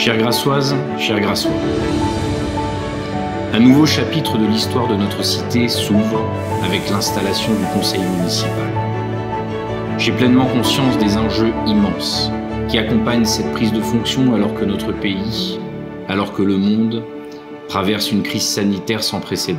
Chères Grassoises, chers Grassois, un nouveau chapitre de l'histoire de notre cité s'ouvre avec l'installation du conseil municipal. J'ai pleinement conscience des enjeux immenses qui accompagnent cette prise de fonction alors que notre pays, alors que le monde, traverse une crise sanitaire sans précédent.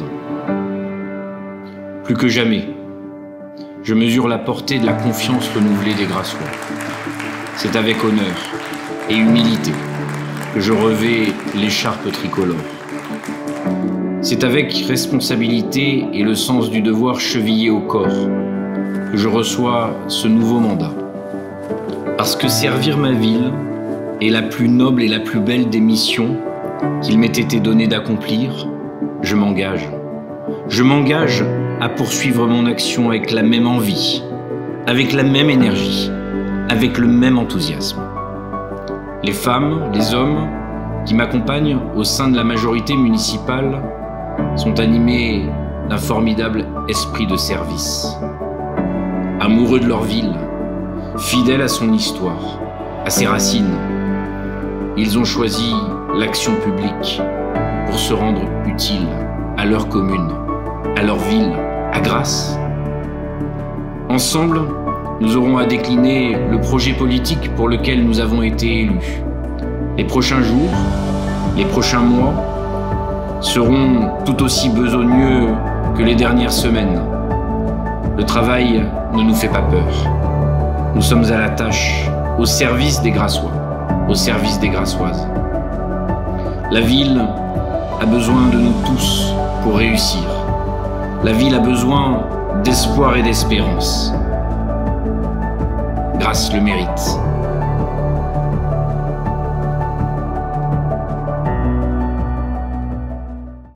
Plus que jamais, je mesure la portée de la confiance renouvelée des Grassois. C'est avec honneur et humilité que je revais l'écharpe tricolore. C'est avec responsabilité et le sens du devoir chevillé au corps que je reçois ce nouveau mandat. Parce que servir ma ville est la plus noble et la plus belle des missions qu'il m'ait été donné d'accomplir, je m'engage. Je m'engage à poursuivre mon action avec la même envie, avec la même énergie, avec le même enthousiasme. Les femmes, les hommes qui m'accompagnent au sein de la majorité municipale sont animés d'un formidable esprit de service. Amoureux de leur ville, fidèles à son histoire, à ses racines, ils ont choisi l'action publique pour se rendre utiles à leur commune, à leur ville, à Grasse. Ensemble, nous aurons à décliner le projet politique pour lequel nous avons été élus. Les prochains jours, les prochains mois seront tout aussi besogneux que les dernières semaines. Le travail ne nous fait pas peur. Nous sommes à la tâche, au service des Grassois, au service des Grassoises. La ville a besoin de nous tous pour réussir. La ville a besoin d'espoir et d'espérance. Grasse le mérite.